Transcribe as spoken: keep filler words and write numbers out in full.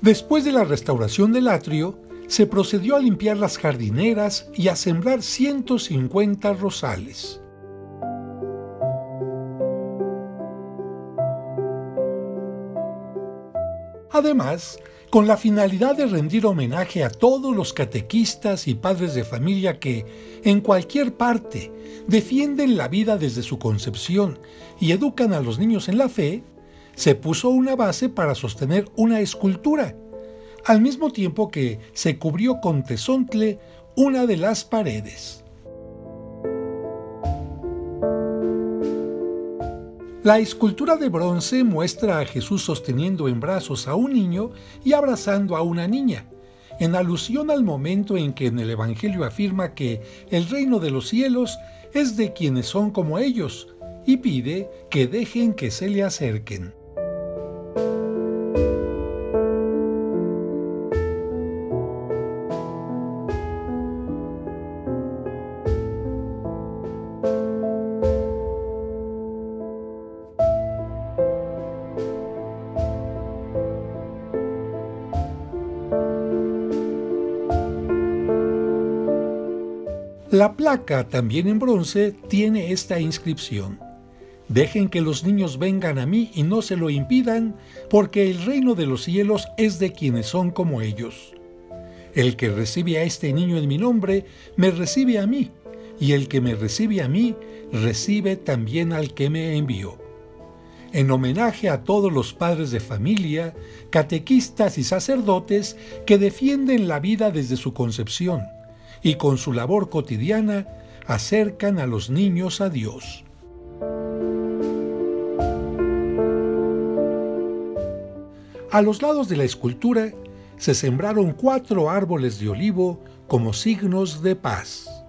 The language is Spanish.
Después de la restauración del atrio, se procedió a limpiar las jardineras y a sembrar ciento cincuenta rosales. Además, con la finalidad de rendir homenaje a todos los catequistas y padres de familia que, en cualquier parte, defienden la vida desde su concepción y educan a los niños en la fe, se puso una base para sostener una escultura, al mismo tiempo que se cubrió con tezontle una de las paredes. La escultura de bronce muestra a Jesús sosteniendo en brazos a un niño y abrazando a una niña, en alusión al momento en que en el Evangelio afirma que el reino de los cielos es de quienes son como ellos, y pide que dejen que se le acerquen. La placa, también en bronce, tiene esta inscripción: Dejen que los niños vengan a mí y no se lo impidan, porque el reino de los cielos es de quienes son como ellos. El que recibe a este niño en mi nombre, me recibe a mí, y el que me recibe a mí, recibe también al que me envió. En homenaje a todos los padres de familia, catequistas y sacerdotes que defienden la vida desde su concepción, y con su labor cotidiana acercan a los niños a Dios. A los lados de la escultura se sembraron cuatro árboles de olivo como signos de paz.